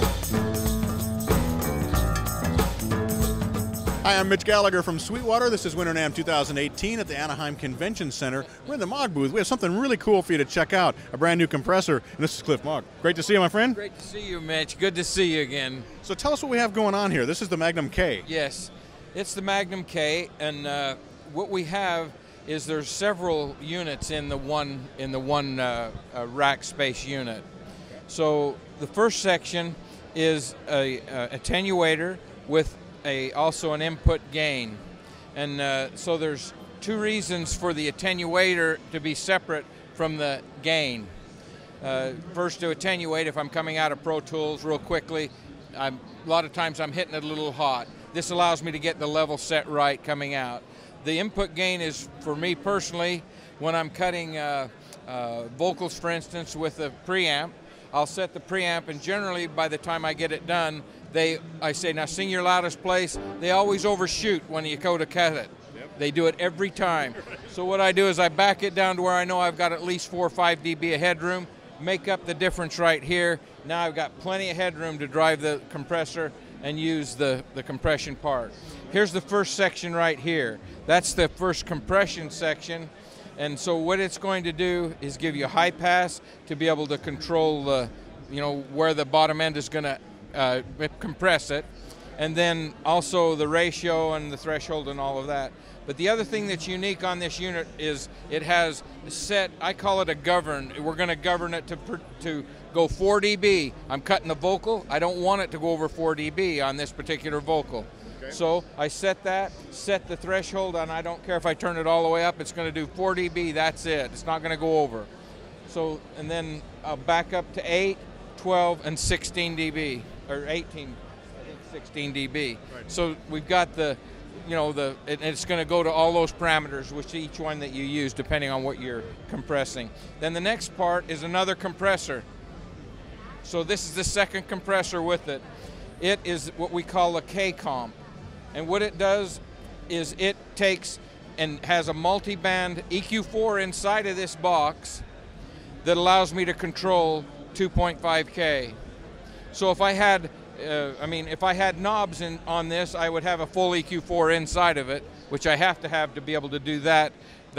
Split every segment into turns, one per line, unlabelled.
Hi, I'm Mitch Gallagher from Sweetwater. This is Winter NAMM 2018 at the Anaheim Convention Center. We're in the Maag booth. We have something really cool for you to check out, a brand new compressor, and this is Cliff Maag. Great to see you, my friend.
Great to see you, Mitch. Good to see you again.
So tell us what we have going on here. This is the Magnum K.
Yes, it's the Magnum K, and what we have is there's several units in the one rack space unit. So the first section is a attenuator with also an input gain, and so there's two reasons for the attenuator to be separate from the gain. First, to attenuate if I'm coming out of Pro Tools real quickly, a lot of times I'm hitting it a little hot. This allows me to get the level set right coming out. The input gain is, for me personally, when I'm cutting vocals, for instance, with a preamp, I'll set the preamp, and generally by the time I get it done, I say, now sing your loudest place. They always overshoot when you go to cut it. Yep. They do it every time. So what I do is I back it down to where I know I've got at least 4 or 5 dB of headroom, make up the difference right here. Now I've got plenty of headroom to drive the compressor and use the compression part. Here's the first section right here. That's the first compression section. And so what it's going to do is give you a high pass to be able to control where the bottom end is going to compress it, and then also the ratio and the threshold and all of that. But the other thing that's unique on this unit is it has set, I call it a govern. We're going to govern it to go 4 dB. I'm cutting the vocal. I don't want it to go over 4 dB on this particular vocal. Okay. So I set the threshold, and I don't care if I turn it all the way up. It's going to do 4 dB. That's it. It's not going to go over. So, and then I'll back up to 8, 12, and 16 dB. Or 18, I think 16 dB. Right. So we've got it's going to go to all those parameters, which each one that you use depending on what you're compressing. Then the next part is another compressor. So this is the second compressor with it. It is what we call a K-comp. And what it does is it takes and has a multi-band EQ4 inside of this box that allows me to control 2.5K. So if I had, if I had knobs on this, I would have a full EQ4 inside of it, which I have to be able to do that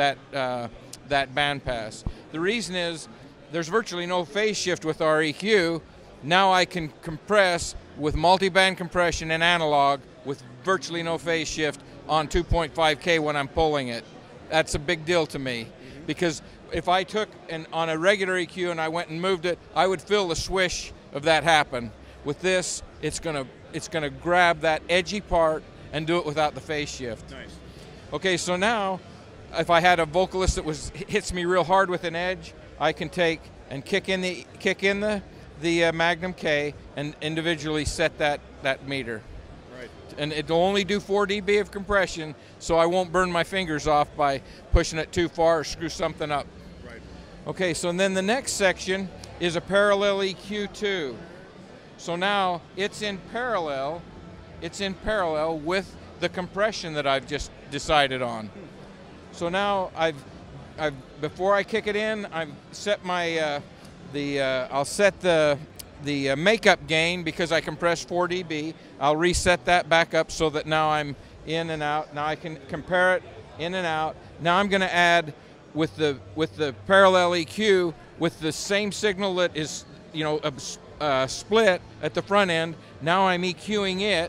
band pass. The reason is there's virtually no phase shift with our EQ. Now I can compress with multi-band compression and analog with virtually no phase shift on 2.5K when I'm pulling it. That's a big deal to me, because if I took on a regular EQ and I went and moved it, I would feel the swish of that happen. With this, it's gonna grab that edgy part and do it without the phase shift.
Nice.
Okay, so now, if I had a vocalist that hits me real hard with an edge, I can take and kick in the Magnum K and individually set that meter.
Right.
And it'll only do 4 dB of compression, so I won't burn my fingers off by pushing it too far or screw something up.
Right.
Okay, so then the next section is a parallel EQ2. So now it's in parallel with the compression that I've just decided on. So now before I kick it in, I've set my I'll set the makeup gain because I compressed 4 dB. I'll reset that back up so that now I'm in and out. Now I can compare it in and out. Now I'm going to add with the parallel EQ with the same signal that is split at the front end. Now I'm EQing it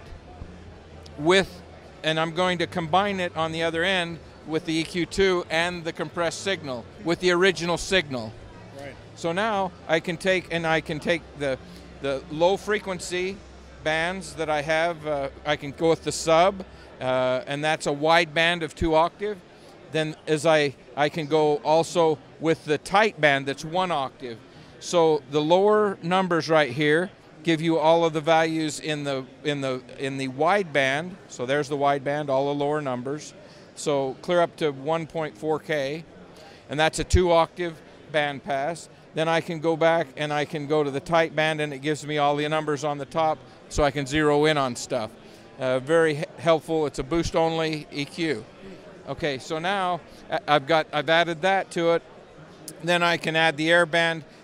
and I'm going to combine it on the other end with the EQ2 and the compressed signal with the original signal.
Right.
So now I can take the low frequency bands that I have. I can go with the sub, and that's a wide band of 2 octave. Then I can go also with the tight band that's 1 octave. So the lower numbers right here give you all of the values in the wide band. So there's the wide band, all the lower numbers. So clear up to 1.4K, and that's a 2 octave band pass. Then I can go back and I can go to the tight band, and it gives me all the numbers on the top so I can zero in on stuff. Very helpful. It's a boost only EQ. Okay, so now I've added that to it. Then I can add the air band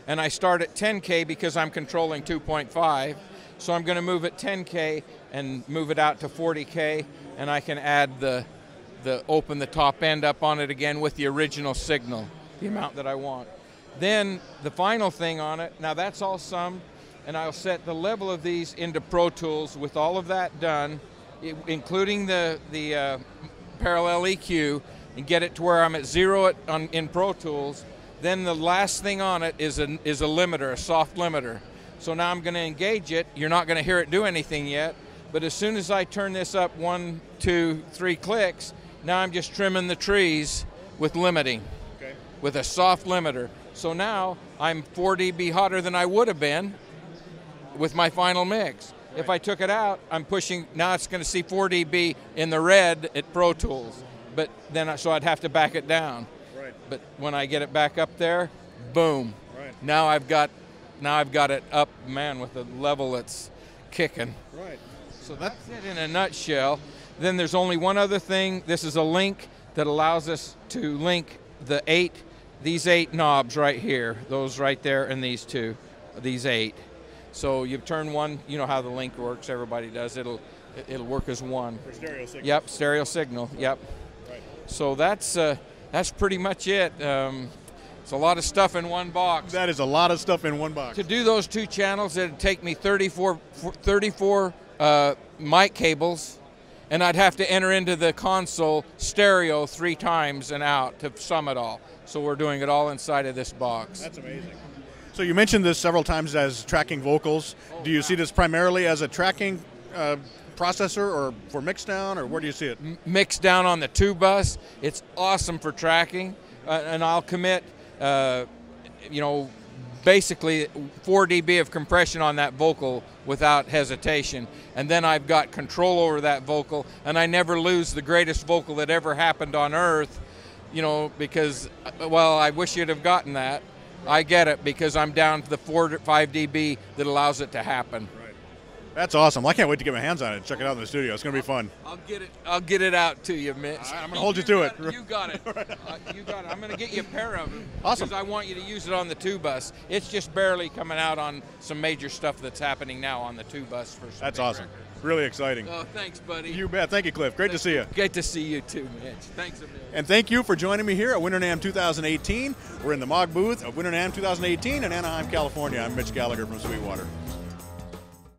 and I start at 10K because I'm controlling 2.5. So I'm going to move it 10K and move it out to 40K, and I can add open the top end up on it again with the original signal, the amount that I want. Then the final thing on it, now that's all summed, and I'll set the level of these into Pro Tools with all of that done, including the parallel EQ, and get it to where I'm at 0 in Pro Tools. Then the last thing on it is a limiter, a soft limiter. So now I'm going to engage it. You're not going to hear it do anything yet, but as soon as I turn this up 1, 2, 3 clicks, now I'm just trimming the trees with limiting, with a soft limiter. So now I'm 4 dB hotter than I would have been with my final mix. If I took it out, I'm pushing, now it's going to see 4 dB in the red at Pro Tools, but then so I'd have to back it down.
Right.
But when I get it back up there, boom.
Right.
Now I've got it up, man, with a level that's kicking.
Right.
So that's it in a nutshell. Then there's only one other thing. This is a link that allows us to link these 8 knobs right here, those right there, and these 2, these 8. So you turn one, you know how the link works, everybody does. It'll work as one.
For stereo signal.
Yep, stereo signal, yep.
Right.
So that's pretty much it. It's a lot of stuff in one box.
That is a lot of stuff in one box.
To do those 2 channels, it'd take me 34 mic cables, and I'd have to enter into the console stereo 3 times and out to sum it all. So we're doing it all inside of this box.
That's amazing. So you mentioned this several times as tracking vocals. Do you see this primarily as a tracking processor or for mixdown, or where do you see it?
Mixed down on the 2 bus. It's awesome for tracking, and I'll commit, basically 4 dB of compression on that vocal without hesitation, and then I've got control over that vocal, and I never lose the greatest vocal that ever happened on Earth, because, well, I wish you'd have gotten that. I get it because I'm down to the 4 to 5 dB that allows it to happen.
Right. That's awesome. Well, I can't wait to get my hands on it and check it out in the studio. It's going to be fun.
I'll get it out to you, Mitch.
I'm going to hold you to it.
You got it. You got it. I'm going to get you a pair of them.
Awesome.
Because I want you to use it on the 2 bus. It's just barely coming out on some major stuff that's happening now on the 2 bus.
That's awesome. Really exciting.
Oh, thanks, buddy.
You bet. Thank you, Cliff. Great to see you.
Great to see you too, Mitch. Thanks a million.
And thank you for joining me here at Winter NAMM 2018. We're in the Moog booth of Winter NAMM 2018 in Anaheim, California. I'm Mitch Gallagher from Sweetwater.